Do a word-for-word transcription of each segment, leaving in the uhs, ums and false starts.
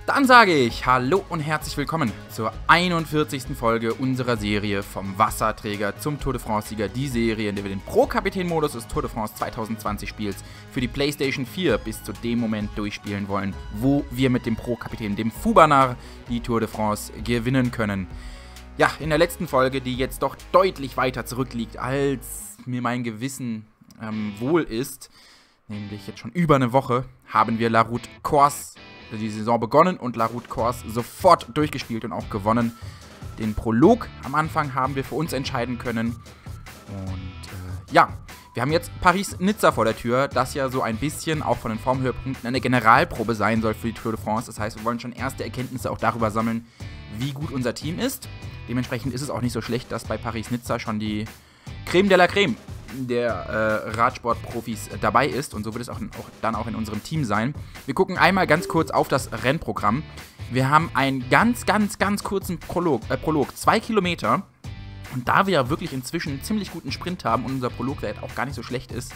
Dann sage ich Hallo und herzlich willkommen zur einundvierzigsten Folge unserer Serie vom Wasserträger zum Tour de France-Sieger. Die Serie, in der wir den Pro-Kapitän-Modus des Tour de France zwanzig zwanzig Spiels für die PlayStation vier bis zu dem Moment durchspielen wollen, wo wir mit dem Pro-Kapitän, dem Fubanar, die Tour de France gewinnen können. Ja, in der letzten Folge, die jetzt doch deutlich weiter zurückliegt, als mir mein Gewissen ähm, wohl ist, nämlich jetzt schon über eine Woche, haben wir La Route Corse die Saison begonnen und La Route Corse sofort durchgespielt und auch gewonnen. Den Prolog am Anfang haben wir für uns entscheiden können. Und äh, ja, wir haben jetzt Paris-Nizza vor der Tür, das ja so ein bisschen auch von den Formhöhepunkten eine Generalprobe sein soll für die Tour de France. Das heißt, wir wollen schon erste Erkenntnisse auch darüber sammeln, wie gut unser Team ist. Dementsprechend ist es auch nicht so schlecht, dass bei Paris-Nizza schon die Creme de la Creme der äh, Radsportprofis äh, dabei ist, und so wird es auch, auch dann auch in unserem Team sein. Wir gucken einmal ganz kurz auf das Rennprogramm. Wir haben einen ganz, ganz, ganz kurzen Prolog, äh, Prolog, zwei Kilometer, und da wir ja wirklich inzwischen einen ziemlich guten Sprint haben und unser Prologwert auch gar nicht so schlecht ist,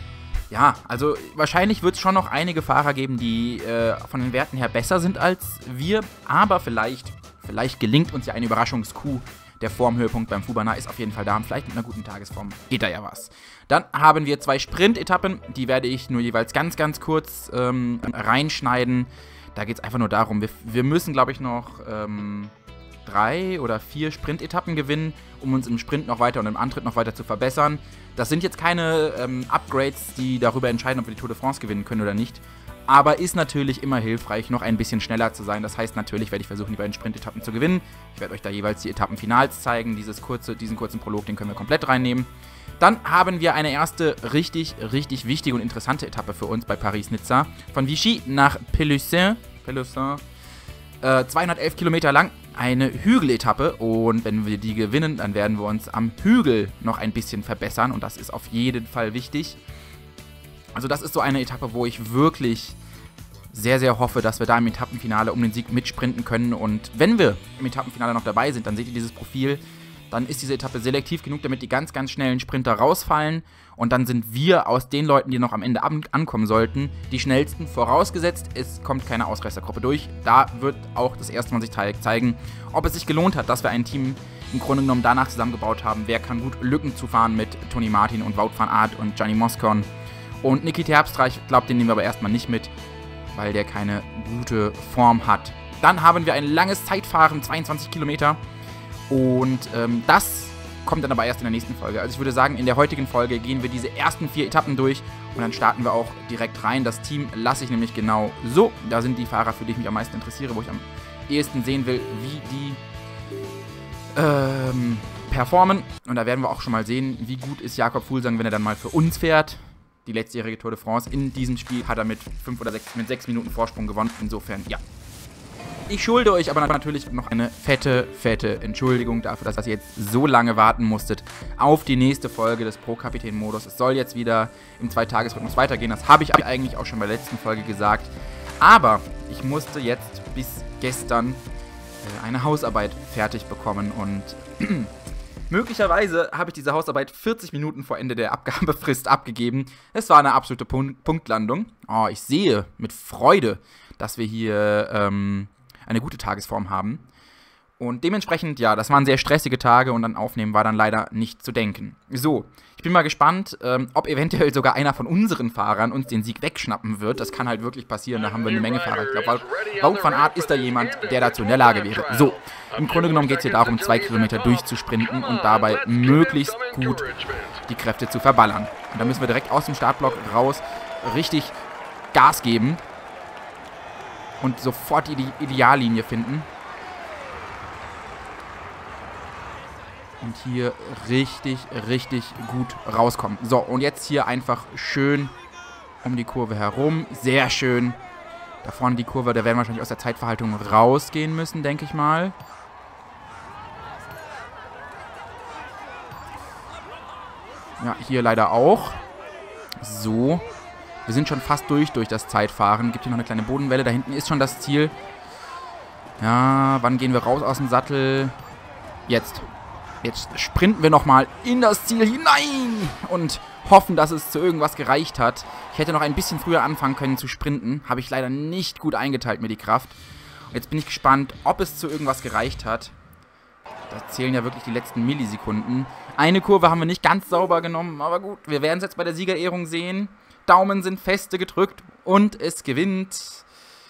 ja, also wahrscheinlich wird es schon noch einige Fahrer geben, die äh, von den Werten her besser sind als wir, aber vielleicht, vielleicht gelingt uns ja eine Überraschungskuh. Der Formhöhepunkt beim Fubanar ist auf jeden Fall da. Und vielleicht mit einer guten Tagesform geht da ja was. Dann haben wir zwei Sprint-Etappen. Die werde ich nur jeweils ganz, ganz kurz ähm, reinschneiden. Da geht es einfach nur darum, wir, wir müssen, glaube ich, noch ähm, drei oder vier Sprint-Etappen gewinnen, um uns im Sprint noch weiter und im Antritt noch weiter zu verbessern. Das sind jetzt keine ähm, Upgrades, die darüber entscheiden, ob wir die Tour de France gewinnen können oder nicht. Aber ist natürlich immer hilfreich, noch ein bisschen schneller zu sein. Das heißt, natürlich werde ich versuchen, die beiden Sprint-Etappen zu gewinnen. Ich werde euch da jeweils die Etappenfinals zeigen. Dieses kurze, diesen kurzen Prolog, den können wir komplett reinnehmen. Dann haben wir eine erste richtig, richtig wichtige und interessante Etappe für uns bei Paris-Nizza. Von Vichy nach Pélussin. Pélussin. Äh, zweihundertelf Kilometer lang. Eine Hügeletappe. Und wenn wir die gewinnen, dann werden wir uns am Hügel noch ein bisschen verbessern. Und das ist auf jeden Fall wichtig. Also das ist so eine Etappe, wo ich wirklich sehr, sehr hoffe, dass wir da im Etappenfinale um den Sieg mitsprinten können. Und wenn wir im Etappenfinale noch dabei sind, dann seht ihr dieses Profil, dann ist diese Etappe selektiv genug, damit die ganz, ganz schnellen Sprinter rausfallen. Und dann sind wir aus den Leuten, die noch am Ende ankommen sollten, die schnellsten, vorausgesetzt, es kommt keine Ausreißergruppe durch. Da wird auch das erste Mal sich zeigen, ob es sich gelohnt hat, dass wir ein Team im Grunde genommen danach zusammengebaut haben. Wer kann gut Lücken zufahren mit Tony Martin und Wout van Aert und Gianni Moscon. Und Niki Terpstra, ich glaube, den nehmen wir aber erstmal nicht mit, weil der keine gute Form hat. Dann haben wir ein langes Zeitfahren, zweiundzwanzig Kilometer. Und ähm, das kommt dann aber erst in der nächsten Folge. Also ich würde sagen, in der heutigen Folge gehen wir diese ersten vier Etappen durch und dann starten wir auch direkt rein. Das Team lasse ich nämlich genau so. Da sind die Fahrer, für die ich mich am meisten interessiere, wo ich am ehesten sehen will, wie die ähm, performen. Und da werden wir auch schon mal sehen, wie gut ist Jakob Fuglsang, wenn er dann mal für uns fährt. Die letztjährige Tour de France. In diesem Spiel hat er mit fünf oder sechs, mit sechs Minuten Vorsprung gewonnen. Insofern, ja. Ich schulde euch aber natürlich noch eine fette, fette Entschuldigung dafür, dass ihr jetzt so lange warten musstet auf die nächste Folge des Pro-Kapitän-Modus. Es soll jetzt wieder im Zwei-Tages-Rhythmus weitergehen. Das habe ich eigentlich auch schon bei der letzten Folge gesagt. Aber ich musste jetzt bis gestern äh, eine Hausarbeit fertig bekommen und möglicherweise habe ich diese Hausarbeit vierzig Minuten vor Ende der Abgabefrist abgegeben. Es war eine absolute Pun- Punktlandung. Oh, ich sehe mit Freude, dass wir hier ähm, eine gute Tagesform haben. Und dementsprechend, ja, das waren sehr stressige Tage und an Aufnehmen war dann leider nicht zu denken. So, ich bin mal gespannt, ähm, ob eventuell sogar einer von unseren Fahrern uns den Sieg wegschnappen wird. Das kann halt wirklich passieren, da haben wir eine Menge Fahrer. Ich glaube, Wout van Aert ist da jemand, der dazu in der Lage wäre. So, im Grunde genommen geht es hier darum, zwei Kilometer durchzusprinten und dabei möglichst gut die Kräfte zu verballern. Und da müssen wir direkt aus dem Startblock raus richtig Gas geben und sofort die Ideallinie finden. Und hier richtig, richtig gut rauskommen. So, und jetzt hier einfach schön um die Kurve herum. Sehr schön. Da vorne die Kurve, da werden wir wahrscheinlich aus der Zeitverhaltung rausgehen müssen, denke ich mal. Ja, hier leider auch. So. Wir sind schon fast durch, durch das Zeitfahren. Gibt hier noch eine kleine Bodenwelle. Da hinten ist schon das Ziel. Ja, wann gehen wir raus aus dem Sattel? Jetzt. Jetzt sprinten wir nochmal in das Ziel hinein und hoffen, dass es zu irgendwas gereicht hat. Ich hätte noch ein bisschen früher anfangen können zu sprinten. Habe ich leider nicht gut eingeteilt, mir die Kraft. Jetzt bin ich gespannt, ob es zu irgendwas gereicht hat. Da zählen ja wirklich die letzten Millisekunden. Eine Kurve haben wir nicht ganz sauber genommen, aber gut, wir werden es jetzt bei der Siegerehrung sehen. Daumen sind feste gedrückt und es gewinnt...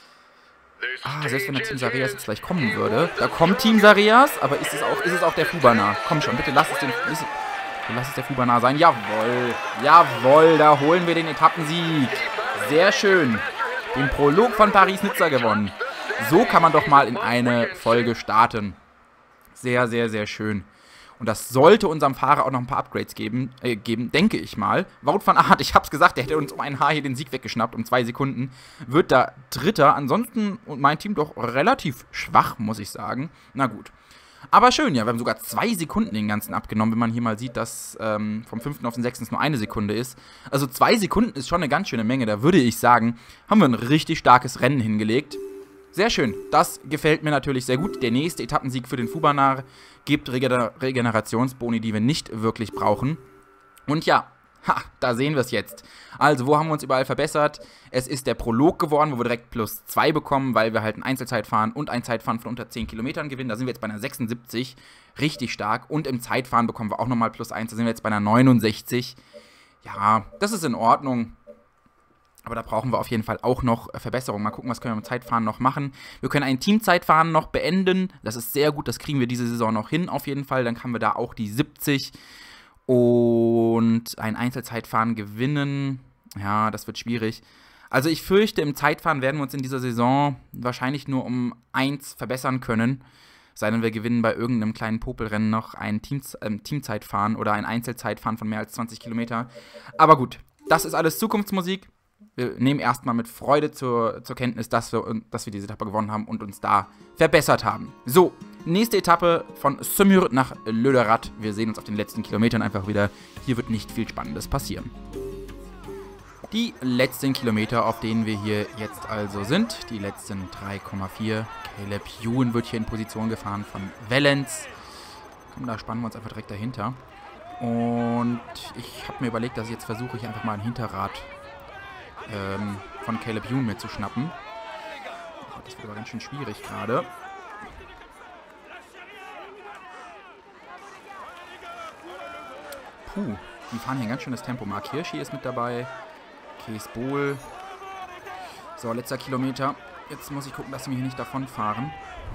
Ah, selbst wenn der Team Zarias jetzt gleich kommen würde. Da kommt Team Zarias, aber ist es auch, ist es auch der Fubana? Komm schon, bitte lass es, den, ist, lass es der Fubana sein. Jawohl, jawohl, da holen wir den Etappensieg. Sehr schön. Den Prolog von Paris-Nizza gewonnen. So kann man doch mal in eine Folge starten. Sehr, sehr, sehr schön. Und das sollte unserem Fahrer auch noch ein paar Upgrades geben, äh, geben, denke ich mal. Wout van Aert, ich hab's gesagt, der hätte uns um ein Haar hier den Sieg weggeschnappt, um zwei Sekunden. Wird da Dritter. Ansonsten und mein Team doch relativ schwach, muss ich sagen. Na gut. Aber schön, ja, wir haben sogar zwei Sekunden den ganzen abgenommen, wenn man hier mal sieht, dass ähm, vom fünften auf den sechsten nur eine Sekunde ist. Also zwei Sekunden ist schon eine ganz schöne Menge. Da würde ich sagen, haben wir ein richtig starkes Rennen hingelegt. Sehr schön, das gefällt mir natürlich sehr gut. Der nächste Etappensieg für den Fubana gibt Regener Regenerationsboni, die wir nicht wirklich brauchen. Und ja, ha, da sehen wir es jetzt. Also, wo haben wir uns überall verbessert? Es ist der Prolog geworden, wo wir direkt plus zwei bekommen, weil wir halt ein Einzelzeitfahren und ein Zeitfahren von unter zehn Kilometern gewinnen. Da sind wir jetzt bei einer sechsundsiebzig, richtig stark. Und im Zeitfahren bekommen wir auch nochmal plus eins, da sind wir jetzt bei einer neunundsechzig. Ja, das ist in Ordnung. Aber da brauchen wir auf jeden Fall auch noch Verbesserungen. Mal gucken, was können wir im Zeitfahren noch machen. Wir können ein Teamzeitfahren noch beenden. Das ist sehr gut, das kriegen wir diese Saison noch hin auf jeden Fall. Dann haben wir da auch die siebzig. Und ein Einzelzeitfahren gewinnen. Ja, das wird schwierig. Also ich fürchte, im Zeitfahren werden wir uns in dieser Saison wahrscheinlich nur um eins verbessern können. Sei denn, wir gewinnen bei irgendeinem kleinen Popelrennen noch ein Team, äh, Teamzeitfahren oder ein Einzelzeitfahren von mehr als zwanzig Kilometer. Aber gut, das ist alles Zukunftsmusik. Wir nehmen erstmal mit Freude zur, zur Kenntnis, dass wir, dass wir diese Etappe gewonnen haben und uns da verbessert haben. So, nächste Etappe von Saumur nach Lützerath. Wir sehen uns auf den letzten Kilometern einfach wieder. Hier wird nicht viel Spannendes passieren. Die letzten Kilometer, auf denen wir hier jetzt also sind. Die letzten drei Komma vier. Caleb Ewan wird hier in Position gefahren von Wellens. Komm, da spannen wir uns einfach direkt dahinter. Und ich habe mir überlegt, dass ich jetzt versuche, ich einfach mal ein Hinterrad ähm, von Caleb Ewan mir zu schnappen. Oh, das wird aber ganz schön schwierig gerade. Puh, die fahren hier ein ganz schönes Tempo. Mark Hirschi ist mit dabei. Kees Bohl. So, letzter Kilometer. Jetzt muss ich gucken, dass wir hier nicht davonfahren.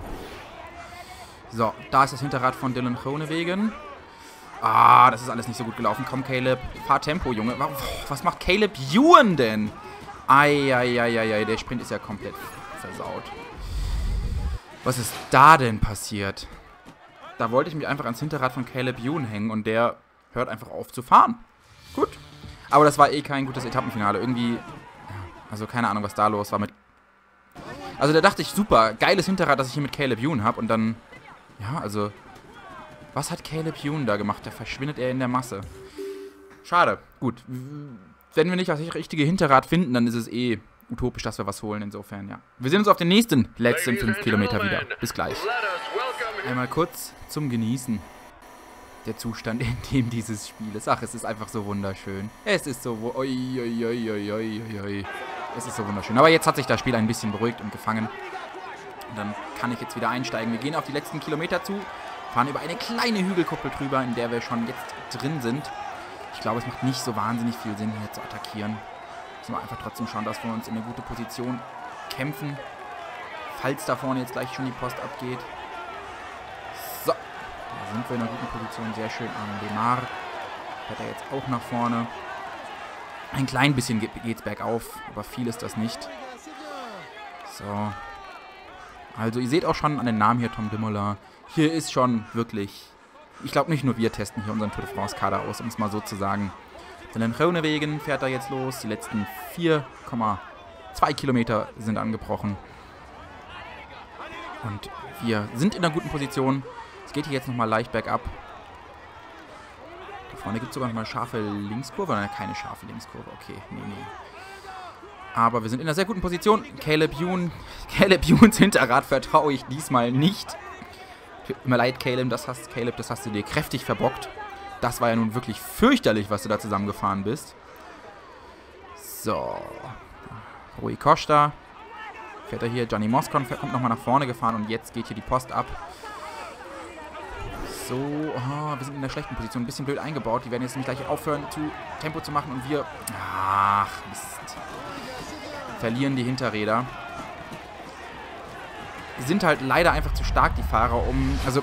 So, da ist das Hinterrad von Dylan Groenewegen. Ah, das ist alles nicht so gut gelaufen. Komm, Caleb. Fahr Tempo, Junge. Was macht Caleb Ewan denn? Eieieiei, der Sprint ist ja komplett versaut. Was ist da denn passiert? Da wollte ich mich einfach ans Hinterrad von Caleb Ewan hängen und der hört einfach auf zu fahren. Gut. Aber das war eh kein gutes Etappenfinale. Irgendwie, also keine Ahnung, was da los war mit... Also da dachte ich, super, geiles Hinterrad, dass ich hier mit Caleb Ewan habe. Und dann, ja, also... Was hat Caleb Ewan da gemacht? Da verschwindet er in der Masse. Schade. Gut. Wenn wir nicht das richtige Hinterrad finden, dann ist es eh utopisch, dass wir was holen. Insofern, ja. Wir sehen uns auf den nächsten letzten fünf Kilometer wieder. Bis gleich. Einmal kurz zum Genießen. Der Zustand, in dem dieses Spiel ist. Ach, es ist einfach so wunderschön. Es ist so... Oi, oi, oi, oi, oi, oi. Es ist so wunderschön. Aber jetzt hat sich das Spiel ein bisschen beruhigt und gefangen. Und dann kann ich jetzt wieder einsteigen. Wir gehen auf die letzten Kilometer zu. Fahren über eine kleine Hügelkuppel drüber, in der wir schon jetzt drin sind. Ich glaube, es macht nicht so wahnsinnig viel Sinn, hier zu attackieren. Müssen wir einfach trotzdem schauen, dass wir uns in eine gute Position kämpfen. Falls da vorne jetzt gleich schon die Post abgeht. So. Da sind wir in einer guten Position. Sehr schön an Demar. Fährt er jetzt auch nach vorne. Ein klein bisschen geht es bergauf, aber viel ist das nicht. So. Also ihr seht auch schon an den Namen hier, Tom Dumoulin. Hier ist schon wirklich... Ich glaube, nicht nur wir testen hier unseren Tour de France-Kader aus, um es mal so zu sagen. Dylan Groenewegen fährt da jetzt los. Die letzten vier Komma zwei Kilometer sind angebrochen. Und wir sind in einer guten Position. Es geht hier jetzt nochmal leicht bergab. Da vorne gibt es sogar noch mal eine scharfe Linkskurve. Nein, keine scharfe Linkskurve. Okay, nee, nee. Aber wir sind in einer sehr guten Position. Caleb Ewan, Caleb Ewans Hinterrad vertraue ich diesmal nicht. Tut mir leid, Caleb das, hast, Caleb, das hast du dir kräftig verbockt. Das war ja nun wirklich fürchterlich, was du da zusammengefahren bist. So. Rui Costa. Fährt er hier. Gianni Moscon kommt nochmal nach vorne gefahren und jetzt geht hier die Post ab. So, oh, wir sind in einer schlechten Position. Ein bisschen blöd eingebaut. Die werden jetzt nämlich gleich aufhören, zu Tempo zu machen und wir... Ach, Mist. Verlieren die Hinterräder. Sind halt leider einfach zu stark, die Fahrer, um... Also,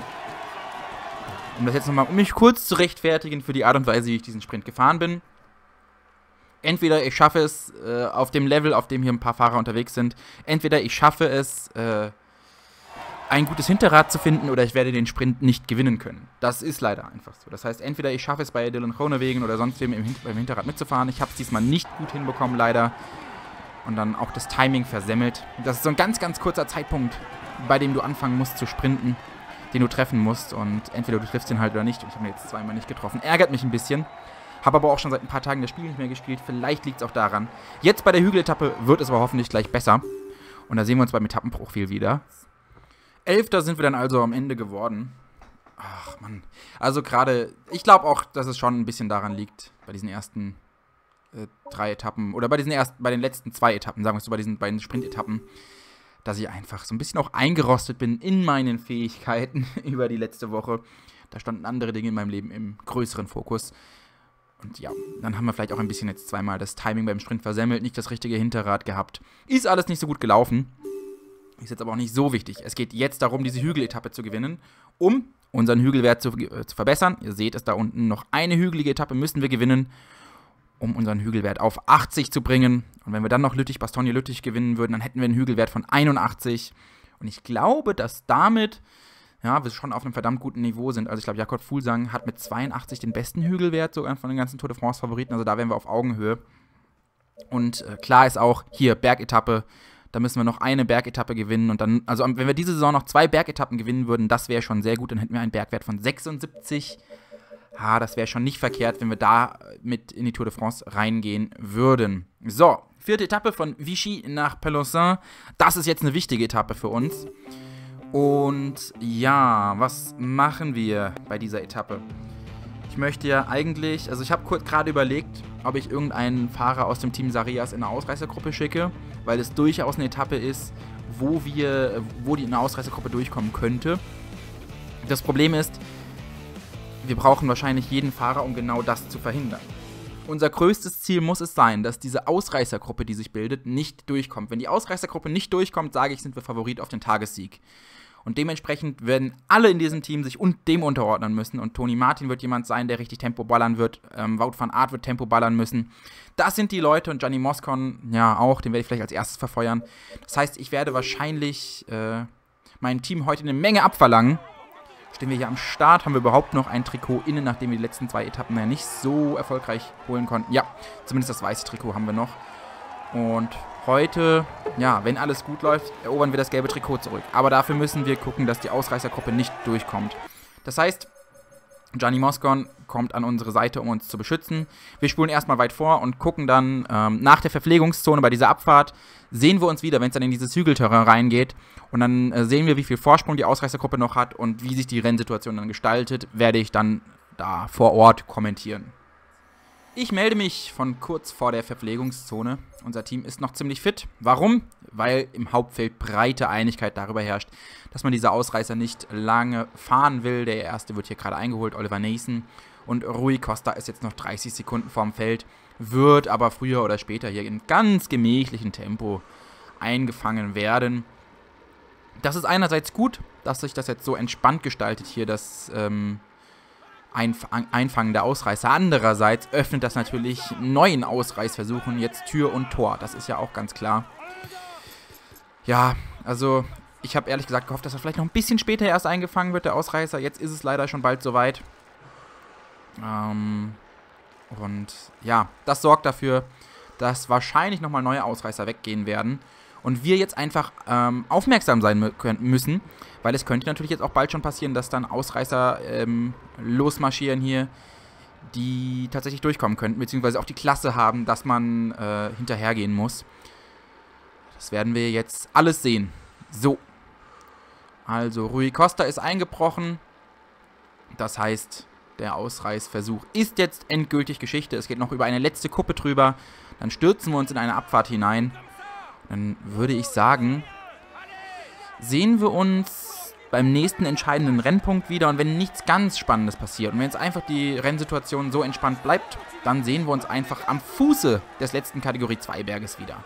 um das jetzt nochmal, um mich kurz zu rechtfertigen für die Art und Weise, wie ich diesen Sprint gefahren bin. Entweder ich schaffe es äh, auf dem Level, auf dem hier ein paar Fahrer unterwegs sind. Entweder ich schaffe es... Äh, ein gutes Hinterrad zu finden oder ich werde den Sprint nicht gewinnen können. Das ist leider einfach so. Das heißt, entweder ich schaffe es bei Dylan Groenewegen oder sonst wem im Hin beim Hinterrad mitzufahren. Ich habe es diesmal nicht gut hinbekommen, leider. Und dann auch das Timing versemmelt. Das ist so ein ganz, ganz kurzer Zeitpunkt, bei dem du anfangen musst zu sprinten, den du treffen musst. Und entweder du triffst den halt oder nicht. Und ich habe ihn jetzt zweimal nicht getroffen. Ärgert mich ein bisschen. Habe aber auch schon seit ein paar Tagen das Spiel nicht mehr gespielt. Vielleicht liegt es auch daran. Jetzt bei der Hügeletappe wird es aber hoffentlich gleich besser. Und da sehen wir uns beim Etappenprofil wieder. Elfter sind wir dann also am Ende geworden. Ach, Mann. Also gerade, ich glaube auch, dass es schon ein bisschen daran liegt, bei diesen ersten äh, drei Etappen, oder bei diesen ersten, bei den letzten zwei Etappen, sagen wir es so, bei diesen beiden Sprintetappen, dass ich einfach so ein bisschen auch eingerostet bin in meinen Fähigkeiten über die letzte Woche. Da standen andere Dinge in meinem Leben im größeren Fokus. Und ja, dann haben wir vielleicht auch ein bisschen jetzt zweimal das Timing beim Sprint versemmelt, nicht das richtige Hinterrad gehabt. Ist alles nicht so gut gelaufen. Ist jetzt aber auch nicht so wichtig. Es geht jetzt darum, diese Hügeletappe zu gewinnen, um unseren Hügelwert zu, äh, zu verbessern. Ihr seht es da unten, noch eine hügelige Etappe müssen wir gewinnen, um unseren Hügelwert auf achtzig zu bringen. Und wenn wir dann noch Lüttich, Bastogne, Lüttich gewinnen würden, dann hätten wir einen Hügelwert von einundachtzig. Und ich glaube, dass damit, ja, wir schon auf einem verdammt guten Niveau sind. Also ich glaube, Jakob Fuglsang hat mit zweiundachtzig den besten Hügelwert, sogar von den ganzen Tour de France Favoriten. Also da wären wir auf Augenhöhe. Und äh, klar ist auch, hier, Bergetappe, da müssen wir noch eine Bergetappe gewinnen und dann, also wenn wir diese Saison noch zwei Bergetappen gewinnen würden, das wäre schon sehr gut, dann hätten wir einen Bergwert von sechsundsiebzig. Ah, das wäre schon nicht verkehrt, wenn wir da mit in die Tour de France reingehen würden. So, vierte Etappe von Vichy nach Pelosin. Das ist jetzt eine wichtige Etappe für uns. Und ja, was machen wir bei dieser Etappe? Ich möchte ja eigentlich, also ich habe kurz gerade überlegt, ob ich irgendeinen Fahrer aus dem Team Sarias in eine Ausreißergruppe schicke, weil es durchaus eine Etappe ist, wo wir, wo die in eine Ausreißergruppe durchkommen könnte. Das Problem ist, wir brauchen wahrscheinlich jeden Fahrer, um genau das zu verhindern. Unser größtes Ziel muss es sein, dass diese Ausreißergruppe, die sich bildet, nicht durchkommt. Wenn die Ausreißergruppe nicht durchkommt, sage ich, sind wir Favorit auf den Tagessieg. Und dementsprechend werden alle in diesem Team sich und dem unterordnen müssen. Und Tony Martin wird jemand sein, der richtig Tempo ballern wird. Ähm, Wout van Aert wird Tempo ballern müssen. Das sind die Leute und Gianni Moscon, ja auch, den werde ich vielleicht als erstes verfeuern. Das heißt, ich werde wahrscheinlich äh, meinem Team heute eine Menge abverlangen. Stehen wir hier am Start, haben wir überhaupt noch ein Trikot innen, nachdem wir die letzten zwei Etappen ja nicht so erfolgreich holen konnten. Ja, zumindest das weiße Trikot haben wir noch. Und heute, ja, wenn alles gut läuft, erobern wir das gelbe Trikot zurück. Aber dafür müssen wir gucken, dass die Ausreißergruppe nicht durchkommt. Das heißt, Gianni Moscon kommt an unsere Seite, um uns zu beschützen. Wir spulen erstmal weit vor und gucken dann ähm, nach der Verpflegungszone bei dieser Abfahrt, sehen wir uns wieder, wenn es dann in dieses Hügelterrain reingeht. Und dann äh, sehen wir, wie viel Vorsprung die Ausreißergruppe noch hat und wie sich die Rennsituation dann gestaltet, werde ich dann da vor Ort kommentieren. Ich melde mich von kurz vor der Verpflegungszone. Unser Team ist noch ziemlich fit. Warum? Weil im Hauptfeld breite Einigkeit darüber herrscht, dass man diese Ausreißer nicht lange fahren will. Der erste wird hier gerade eingeholt, Oliver Naesen. Und Rui Costa ist jetzt noch dreißig Sekunden vorm Feld, wird aber früher oder später hier in ganz gemächlichem Tempo eingefangen werden. Das ist einerseits gut, dass sich das jetzt so entspannt gestaltet hier, das ähm, Einfangen der Ausreißer. Andererseits öffnet das natürlich neuen Ausreißversuchen jetzt Tür und Tor. Das ist ja auch ganz klar. Ja, also ich habe ehrlich gesagt gehofft, dass er vielleicht noch ein bisschen später erst eingefangen wird, der Ausreißer. Jetzt ist es leider schon bald soweit. Ähm, und ja, das sorgt dafür, dass wahrscheinlich nochmal neue Ausreißer weggehen werden. Und wir jetzt einfach ähm, aufmerksam sein mü müssen, weil es könnte natürlich jetzt auch bald schon passieren, dass dann Ausreißer ähm, losmarschieren hier, die tatsächlich durchkommen könnten, beziehungsweise auch die Klasse haben, dass man äh, hinterhergehen muss. Das werden wir jetzt alles sehen. So. Also, Rui Costa ist eingebrochen. Das heißt, der Ausreißversuch ist jetzt endgültig Geschichte. Es geht noch über eine letzte Kuppe drüber. Dann stürzen wir uns in eine Abfahrt hinein. Dann würde ich sagen, sehen wir uns beim nächsten entscheidenden Rennpunkt wieder. Und wenn nichts ganz Spannendes passiert und wenn jetzt einfach die Rennsituation so entspannt bleibt, dann sehen wir uns einfach am Fuße des letzten Kategorie zwei Berges wieder.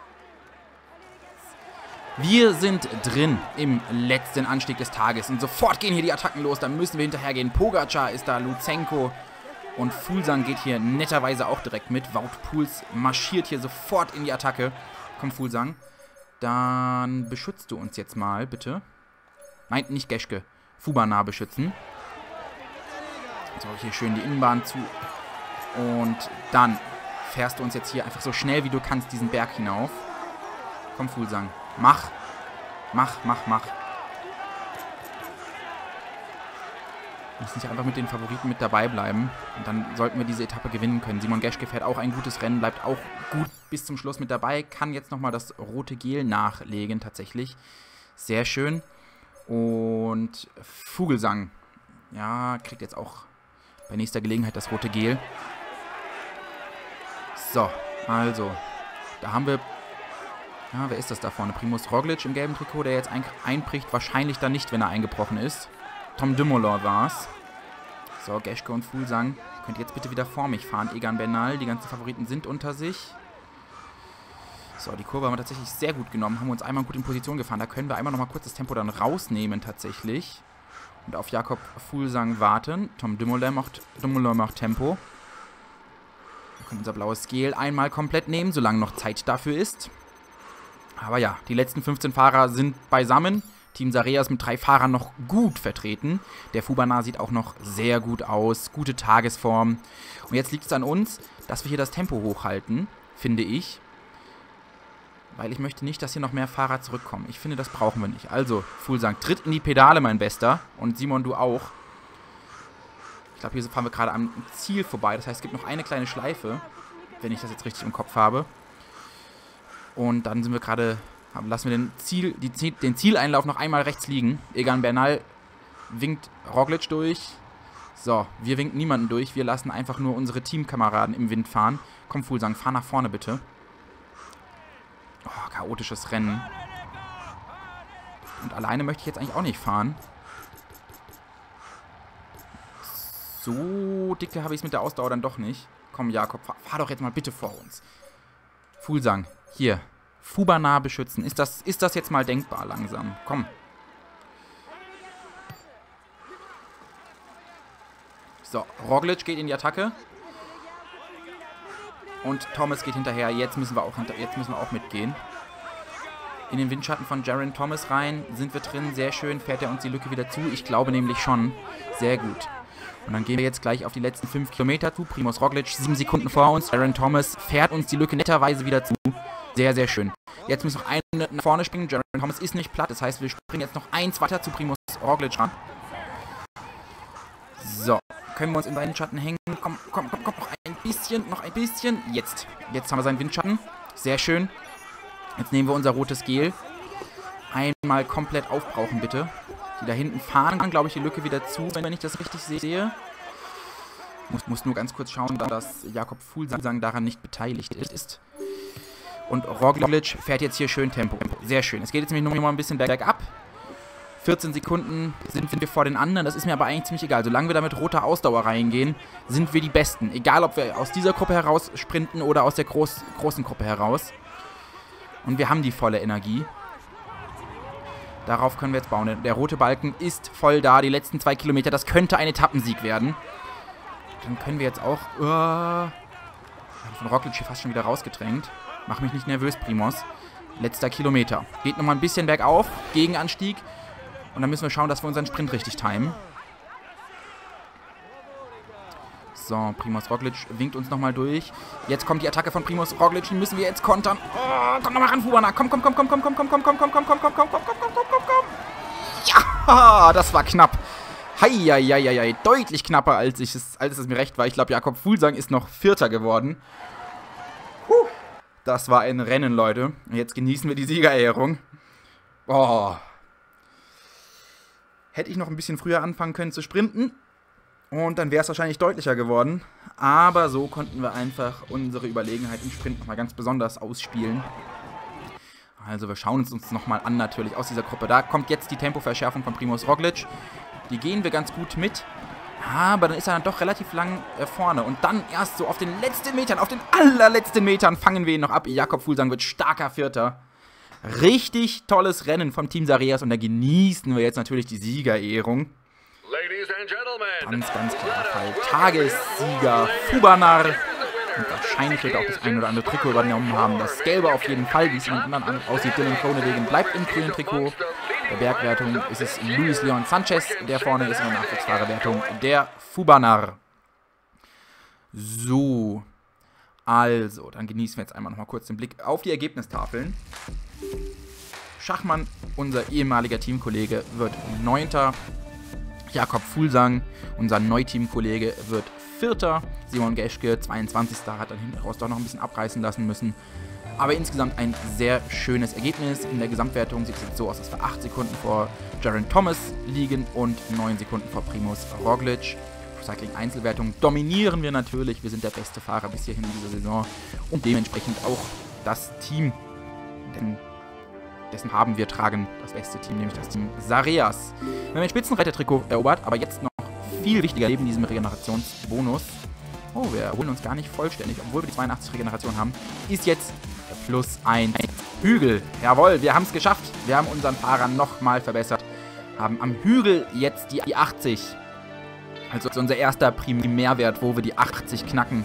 Wir sind drin im letzten Anstieg des Tages und sofort gehen hier die Attacken los. Da müssen wir hinterhergehen. Pogacar ist da, Lutsenko und Fuglsang geht hier netterweise auch direkt mit. Wout Poels marschiert hier sofort in die Attacke. Komm, Fuglsang. Dann beschützt du uns jetzt mal, bitte. Nein, nicht Geschke. Fubana beschützen. So, hier schön die Innenbahn zu. Und dann fährst du uns jetzt hier einfach so schnell wie du kannst diesen Berg hinauf. Komm, Fuglsang. Mach. Mach, mach, mach. Wir müssen nicht einfach mit den Favoriten mit dabei bleiben. Und dann sollten wir diese Etappe gewinnen können. Simon Geschke fährt auch ein gutes Rennen, bleibt auch gut bis zum Schluss mit dabei. Kann jetzt nochmal das rote Gel nachlegen, tatsächlich. Sehr schön. Und Fuglsang. Ja, kriegt jetzt auch bei nächster Gelegenheit das rote Gel. So, also. Da haben wir... Ja, wer ist das da vorne? Primož Roglič im gelben Trikot, der jetzt ein einbricht. Wahrscheinlich dann nicht, wenn er eingebrochen ist. Tom Dumoulin war's. So, Geschke und Fuglsang. Könnt ihr jetzt bitte wieder vor mich fahren. Egan Bernal, die ganzen Favoriten sind unter sich. So, die Kurve haben wir tatsächlich sehr gut genommen. Haben wir uns einmal gut in Position gefahren. Da können wir einmal nochmal kurz das Tempo dann rausnehmen tatsächlich. Und auf Jakob Fuglsang warten. Tom Dumoulin macht, Dumoulin macht Tempo. Wir können unser blaues Gel einmal komplett nehmen, solange noch Zeit dafür ist. Aber ja, die letzten fünfzehn Fahrer sind beisammen. Team Sarrea ist mit drei Fahrern noch gut vertreten. Der Fubana sieht auch noch sehr gut aus. Gute Tagesform. Und jetzt liegt es an uns, dass wir hier das Tempo hochhalten, finde ich. Weil ich möchte nicht, dass hier noch mehr Fahrer zurückkommen. Ich finde, das brauchen wir nicht. Also, Fuglsang, tritt in die Pedale, mein Bester. Und Simon, du auch. Ich glaube, hier fahren wir gerade am Ziel vorbei. Das heißt, es gibt noch eine kleine Schleife, wenn ich das jetzt richtig im Kopf habe. Und dann sind wir gerade, lassen wir den, Ziel, die, den Zieleinlauf noch einmal rechts liegen. Egan Bernal winkt Roglič durch. So, wir winken niemanden durch. Wir lassen einfach nur unsere Teamkameraden im Wind fahren. Komm, Fuglsang, fahr nach vorne bitte. Oh, chaotisches Rennen. Und alleine möchte ich jetzt eigentlich auch nicht fahren. So dicke habe ich es mit der Ausdauer dann doch nicht. Komm, Jakob, fahr, fahr doch jetzt mal bitte vor uns. Fuglsang, hier. Fubana beschützen. Ist das, ist das jetzt mal denkbar langsam? Komm. So, Roglič geht in die Attacke. Und Thomas geht hinterher. Jetzt müssen wir auch, hinter, jetzt müssen wir auch mitgehen. In den Windschatten von Geraint Thomas rein. Sind wir drin. Sehr schön. Fährt er uns die Lücke wieder zu? Ich glaube nämlich schon. Sehr gut. Und dann gehen wir jetzt gleich auf die letzten fünf Kilometer zu. Primož Roglič, sieben Sekunden vor uns. Geraint Thomas fährt uns die Lücke netterweise wieder zu. Sehr, sehr schön. Jetzt müssen wir eine nach vorne springen. Geraint Thomas ist nicht platt. Das heißt, wir springen jetzt noch eins weiter zu Primož Roglič ran. So. Können wir uns in seinen Windschatten hängen? Komm, komm, komm, komm. Noch ein bisschen, noch ein bisschen. Jetzt. Jetzt haben wir seinen Windschatten. Sehr schön. Jetzt nehmen wir unser rotes Gel. Einmal komplett aufbrauchen, bitte. Die da hinten fahren, glaube ich, die Lücke wieder zu, wenn ich das richtig sehe. Muss, muss nur ganz kurz schauen, dass Jakob Fuglsang daran nicht beteiligt ist. Und Roglič fährt jetzt hier schön Tempo. Sehr schön. Es geht jetzt nämlich nur mal ein bisschen bergab. vierzehn Sekunden sind, sind wir vor den anderen. Das ist mir aber eigentlich ziemlich egal. Solange wir da mit roter Ausdauer reingehen, sind wir die Besten. Egal, ob wir aus dieser Gruppe heraus sprinten oder aus der groß, großen Gruppe heraus. Und wir haben die volle Energie. Darauf können wir jetzt bauen. Der rote Balken ist voll da. Die letzten zwei Kilometer, das könnte ein Etappensieg werden. Dann können wir jetzt auch... Uh, von Roglič hier fast schon wieder rausgedrängt. Mach mich nicht nervös, Primož. Letzter Kilometer. Geht nochmal ein bisschen bergauf. Gegenanstieg. Und dann müssen wir schauen, dass wir unseren Sprint richtig timen. So, Primož Roglič winkt uns nochmal durch. Jetzt kommt die Attacke von Primož Roglič. Die müssen wir jetzt kontern. Oh, komm nochmal ran, Fubana. Komm, komm, komm, komm, komm, komm, komm, komm, komm, komm, komm, komm, komm, komm, komm, komm, komm, komm, komm. Ja, das war knapp. Heieieiei, deutlich knapper, als, ich es, als es mir recht war. Ich glaube, Jakob Fuglsang ist noch Vierter geworden. Puh, das war ein Rennen, Leute. Jetzt genießen wir die Siegerehrung. Oh. Hätte ich noch ein bisschen früher anfangen können zu sprinten. Und dann wäre es wahrscheinlich deutlicher geworden. Aber so konnten wir einfach unsere Überlegenheit im Sprint nochmal ganz besonders ausspielen. Also wir schauen uns uns nochmal an natürlich aus dieser Gruppe. Da kommt jetzt die Tempoverschärfung von Primož Roglič. Die gehen wir ganz gut mit. Aber dann ist er dann doch relativ lang äh, vorne. Und dann erst so auf den letzten Metern, auf den allerletzten Metern fangen wir ihn noch ab. Jakob Fuglsang wird starker Vierter. Richtig tolles Rennen vom Team Sareas. Und da genießen wir jetzt natürlich die Siegerehrung. Ganz, ganz klarer Fall. Tagessieger Fubanar. Und wahrscheinlich wird auch das ein oder andere Trikot übernommen haben. Das Gelbe auf jeden Fall, wie es in den anderen aussieht. Dylan Groenewegen bleibt im grünen Trikot. Der Bergwertung ist es Luis Leon Sanchez, der vorne ist in der Nachwuchsfahrerwertung der Fubanar. So, also, dann genießen wir jetzt einmal noch mal kurz den Blick auf die Ergebnistafeln. Schachmann, unser ehemaliger Teamkollege, wird Neunter. Jakob Fuglsang, unser Neuteamkollege, wird Vierter. Simon Geschke, zweiundzwanzigster hat dann hinten raus doch noch ein bisschen abreißen lassen müssen. Aber insgesamt ein sehr schönes Ergebnis. In der Gesamtwertung sieht es jetzt so aus, dass wir acht Sekunden vor Geraint Thomas liegen und neun Sekunden vor Primož Roglič. Cycling Einzelwertung dominieren wir natürlich. Wir sind der beste Fahrer bis hierhin in dieser Saison und dementsprechend auch das Team. Denn dessen haben wir tragen das beste Team, nämlich das Team Sareas. Wir haben ein Spitzenreiter-Trikot erobert, aber jetzt noch viel wichtiger neben diesem Regenerationsbonus. Oh, wir holen uns gar nicht vollständig, obwohl wir die zweiundachtzig Regeneration haben. Ist jetzt plus ein Hügel. Jawohl, wir haben es geschafft. Wir haben unseren Fahrer nochmal verbessert. Haben am Hügel jetzt die achtzig. Also das ist unser erster Primärwert, wo wir die achtzig knacken.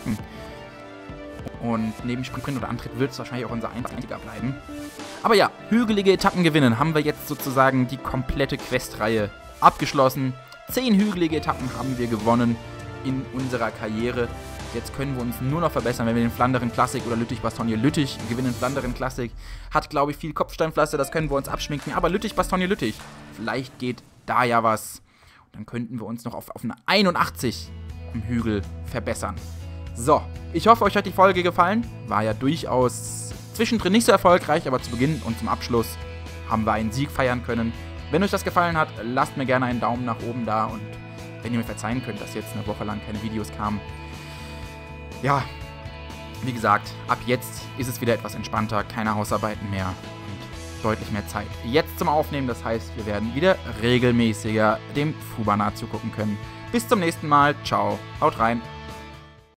Und neben Sprint oder Antritt wird es wahrscheinlich auch unser einziger bleiben. Aber ja, hügelige Etappen gewinnen. Haben wir jetzt sozusagen die komplette Questreihe abgeschlossen. Zehn hügelige Etappen haben wir gewonnen in unserer Karriere. Jetzt können wir uns nur noch verbessern, wenn wir den Flandern Classic oder Lüttich-Bastogne Lüttich gewinnen. Flandern Classic hat, glaube ich, viel Kopfsteinpflaster, das können wir uns abschminken. Aber Lüttich-Bastogne Lüttich, vielleicht geht da ja was. Und dann könnten wir uns noch auf, auf eine einundachtzig am Hügel verbessern. So, ich hoffe, euch hat die Folge gefallen. War ja durchaus zwischendrin nicht so erfolgreich, aber zu Beginn und zum Abschluss haben wir einen Sieg feiern können. Wenn euch das gefallen hat, lasst mir gerne einen Daumen nach oben da und wenn ihr mir verzeihen könnt, dass jetzt eine Woche lang keine Videos kamen. Ja, wie gesagt, ab jetzt ist es wieder etwas entspannter, keine Hausarbeiten mehr und deutlich mehr Zeit. Jetzt zum Aufnehmen, das heißt, wir werden wieder regelmäßiger dem Fubanar zugucken können. Bis zum nächsten Mal, ciao, haut rein.